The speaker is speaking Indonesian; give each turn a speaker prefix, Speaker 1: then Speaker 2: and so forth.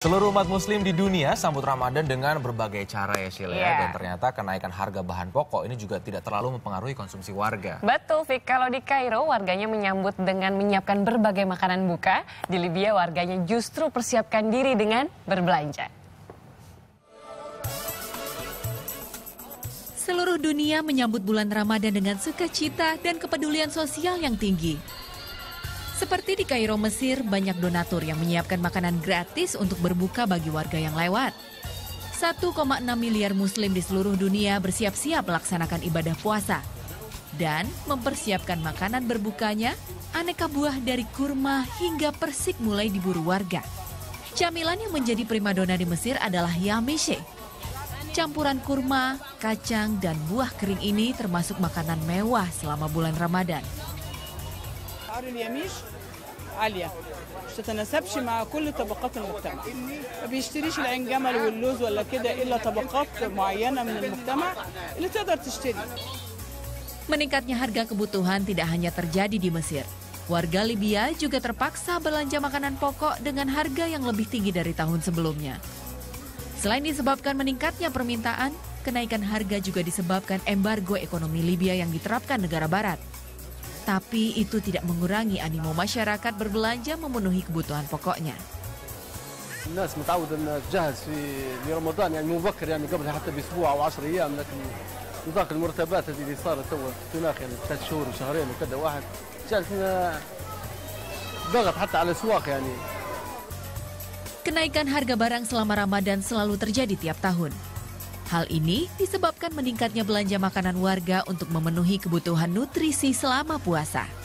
Speaker 1: Seluruh umat muslim di dunia sambut Ramadan dengan berbagai cara ya Sheila. Dan ternyata kenaikan harga bahan pokok ini juga tidak terlalu mempengaruhi konsumsi warga.
Speaker 2: Betul, Fik. Kalau di Kairo warganya menyambut dengan menyiapkan berbagai makanan buka. Di Libya warganya justru persiapkan diri dengan berbelanja.
Speaker 3: Seluruh dunia menyambut bulan Ramadan dengan sukacita dan kepedulian sosial yang tinggi. Seperti di Kairo, Mesir, banyak donatur yang menyiapkan makanan gratis untuk berbuka bagi warga yang lewat. 1,6 miliar muslim di seluruh dunia bersiap-siap melaksanakan ibadah puasa. Dan mempersiapkan makanan berbukanya, aneka buah dari kurma hingga persik mulai diburu warga. Camilan yang menjadi primadona di Mesir adalah yamishe. Campuran kurma, kacang, dan buah kering ini termasuk makanan mewah selama bulan Ramadan.
Speaker 4: اليميش عالية مش تتناسبش مع كل طبقات المجتمع ما بيشتريش العين جمل واللوز ولا كده إلا طبقات معينة من المجتمع اللي تقدر تشتري.
Speaker 3: Meningkatnya harga kebutuhan tidak hanya terjadi di Mesir. Warga Libya juga terpaksa belanja makanan pokok dengan harga yang lebih tinggi dari tahun sebelumnya. Selain disebabkan meningkatnya permintaan, kenaikan harga juga disebabkan embargo ekonomi Libya yang diterapkan negara barat. Tapi itu tidak mengurangi animo masyarakat berbelanja memenuhi kebutuhan pokoknya.
Speaker 5: الناس متعودة أن تجهز في لرمضان يعني مبكر يعني قبلها حتى بأسبوع أو 10 أيام لكن نطاق المرتبات اللي صارت تو هناك يعني 3 شهور وشهرين وكذا واحد جالس ضغط حتى على الأسواق يعني.
Speaker 3: Kenaikan harga barang selama Ramadan selalu terjadi tiap tahun. Hal ini disebabkan meningkatnya belanja makanan warga untuk memenuhi kebutuhan nutrisi selama puasa.